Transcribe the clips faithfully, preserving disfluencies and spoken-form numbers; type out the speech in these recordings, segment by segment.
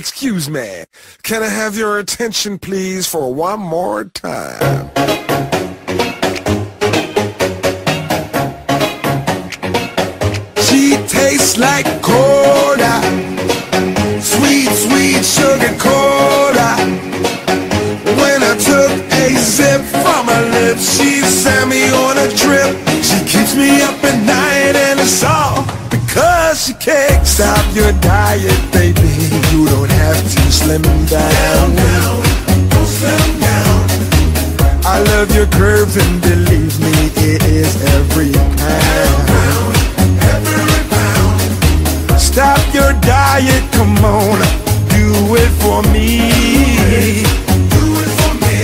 Excuse me, can I have your attention please for one more time? She tastes like cola, sweet, sweet sugar cola. When I took a sip from her lips, she sent me on a trip. She keeps me up at night and it's all because she can't stop your diet, baby. You don't have to slim down. Down, down, don't slim down. I love your curves and believe me, it is every pound. Pound, every pound. Stop your diet, come on, do it for me. Do it for me.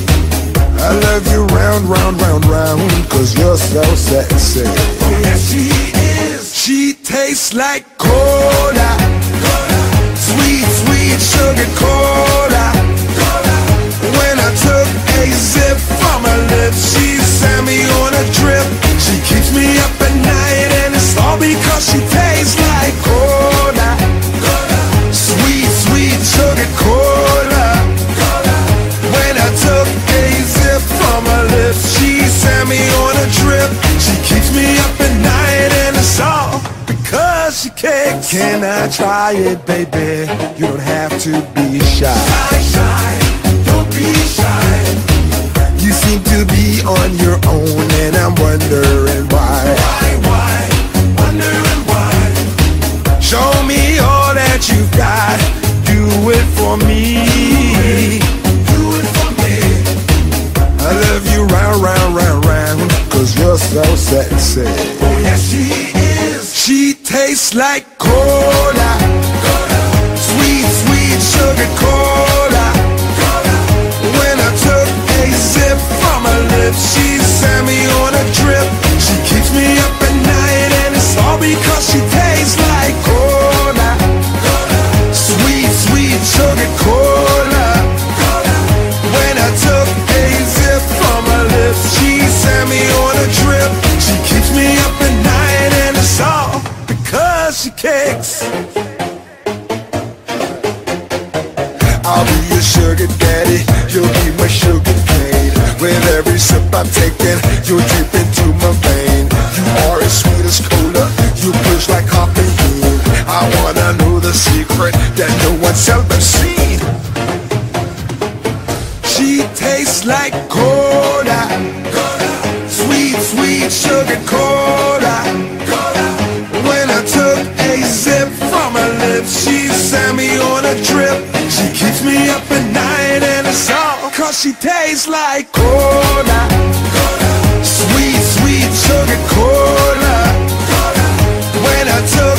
I love you round, round, round, round, cause you're so sexy. Oh yeah, she is. She tastes like cola, cola. Sweet, sweet sugar cola, cola. When I took a sip from her lips, she sent me on a trip. She keeps me up at night and it's all because she tastes like cola, cola. Sweet, sweet sugar cola, cola. When I took a sip from her lips, she sent me on a trip. She keeps me up at night and it's all because she can't. Can I try it, baby? You don't have to be shy. Shy, shy, don't be shy. You seem to be on your own and I'm wondering why. Why, why, wondering why. Show me all that you've got, do it for me. Do it for me. I love you round, round, round, round, cause you're so sexy. Oh yeah, she is. She tastes like cola, cola. Sweet, sweet sugar cola, cola. When I took a sip from her lips, she sent me on a trip. She keeps me up at night and it's all because she tastes like cola, cola. Sweet, sweet sugar cola, cola. When I took a sip from her lips, she sent me on a trip. She keeps me up at night and it's all because she kicks. I'll be your sugar daddy, you'll be my sugar cane. With every sip I'm taking, you'll drip into my vein. You are as sweet as cola, you push like caffeine. I wanna know the secret that no one's ever seen. She tastes like cola, cola. Sweet, sweet sugar cola, cola. When I took a sip from her lips, she sent me on a trip. She keeps me up at night and it's all cause she tastes like cola, cola. Sweet, sweet sugar cola, cola. When I took